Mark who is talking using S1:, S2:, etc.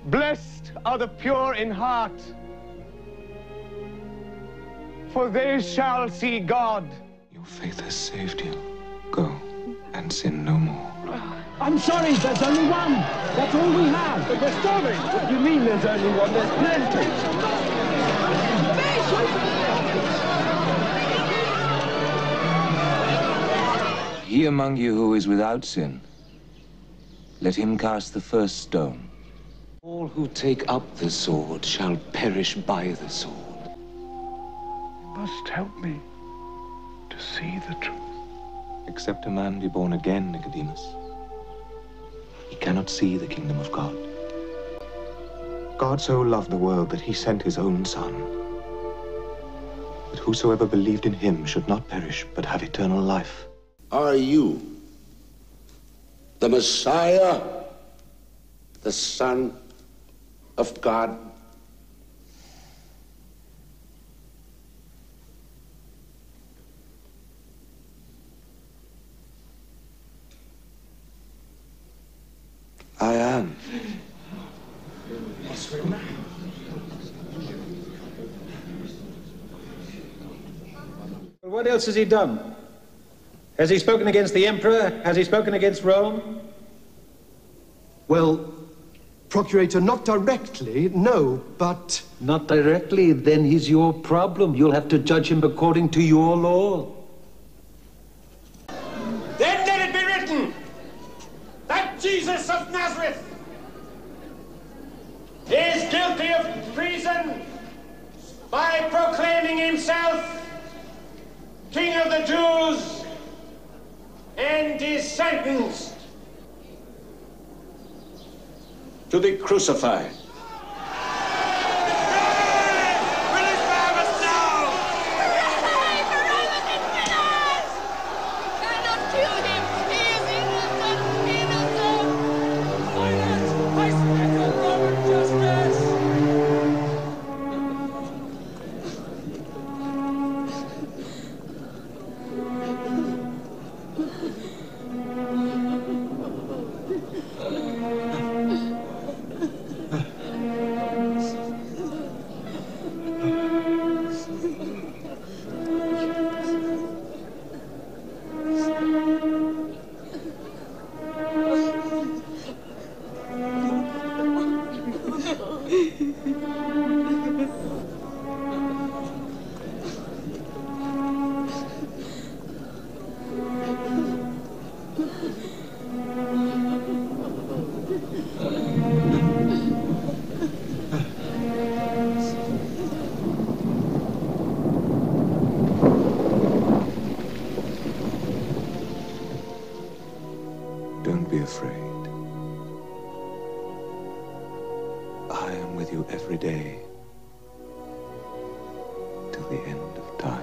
S1: Blessed are the pure in heart, for they shall see God.
S2: Your faith has saved you. Go and sin no more.
S3: I'm sorry, there's only one. That's all we have.
S1: But we're starving. What do you mean there's only one? There's plenty.
S2: He among you who is without sin, let him cast the first stone. All who take up the sword shall perish by the sword.
S1: You must help me to see the truth.
S2: Except a man be born again, Nicodemus, he cannot see the kingdom of God. God so loved the world that he sent his own Son, that whosoever believed in him should not perish, but have eternal life.
S4: Are you the Messiah, the Son of God?
S2: I am.
S5: What else has he done? Has he spoken against the emperor? Has he spoken against Rome?
S6: Well, Procurator, not directly, no, but...
S5: Not directly, then he's your problem. You'll have to judge him according to your law.
S7: Then let it be written that Jesus of Nazareth is guilty of treason by proclaiming himself King of the Jews, and is sentenced to be crucified.
S2: Don't be afraid. I am with you every day till the end of time.